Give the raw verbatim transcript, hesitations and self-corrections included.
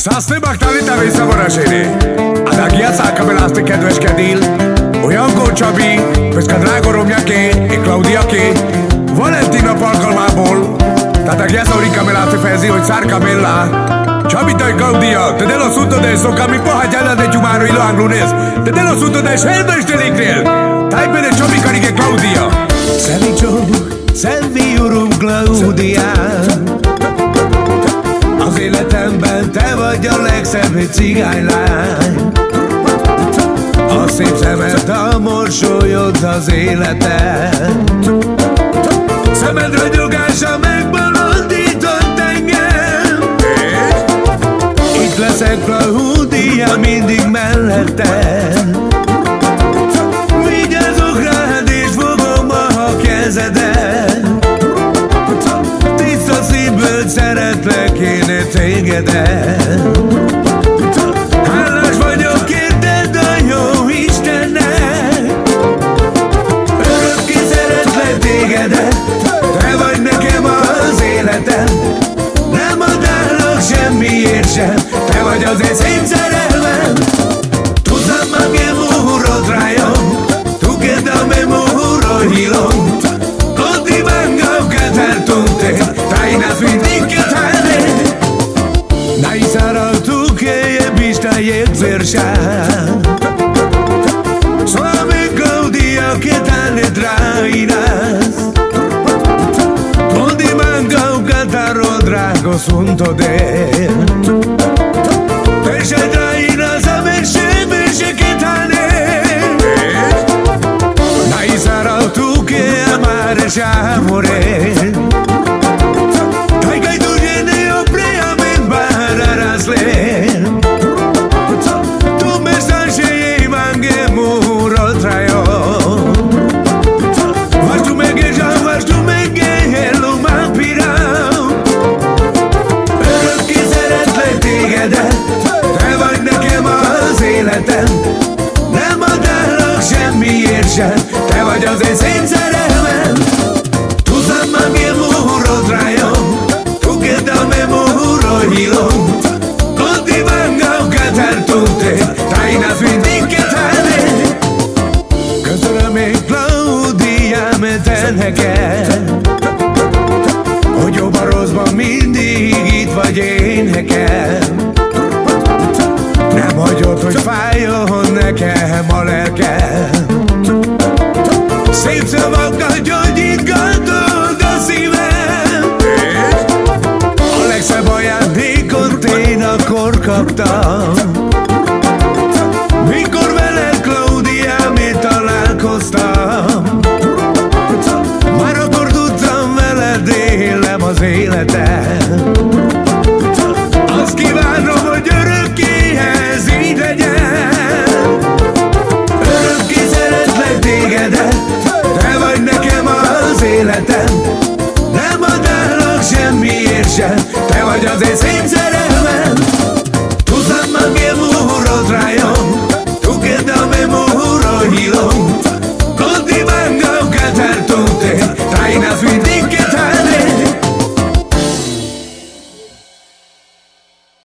Sastre baktállítál vissza Varasére. Adági a szálkabelázti kedveskedil. O Jankó Csabi, pesca drága romjaké, e Klaudiáké Valetinnap alkalmából. Adági a Zoli kameláti fejezi, hogy szárkabellá. Csabi tai Klaudia, te de los asuntos de eso, que mi poja ya la de chumaro y los anglunes. Te de los asuntos de selva y telikrél. Tájpe de Csabi karike Klaudia. Szelicsó, szenviurum Klaudia. Az életemben te vagy a legszebb cigánylány. A szép szemed, a mosolyod az életed. Szemed ragyogása megbolondított engem. Itt leszek Klaudia, mindig melletted. Vigyázok rád és fogom a kezedet. Tiszta szívből szeretlek én tégedet. Hálás vagyok érted a jó Istennek. Örökké szeretlek tégedet. Te vagy nekem az életem. Nem adálok semmiért sem. Te vagy az én szép szerelmem. Tu sabes que muro traio. Tu que dame muro hilo. Conti venga que tantunte. Taina finti que tane. Nai sarà tu che e bista e versha. Suave Klaudia que tane trainas. Conti venga que tarro drago sunto de. Pesce trainas a verse verse que tane. Nai sarà tu che amare amore. Nem adálok semmiért sem. Te vagy az én szép szerelmem. Tu sabes que muro traio. Tu que dame muro hilo. Conti venga que tantunte. Taina finti que tane. Köszönöm én Klaudiám te neked, hogy jobban rosszban mindig itt vagy én nekem. Nem hagyod, hogy fájjon nekem a lelkem. Szép szavakkal gyógyítgatod a szívem. A legszebb ajándékot én akkor kaptam. Mikor veled Klaudiám én találkoztam. Már akkor tudtam, veled élem az életet.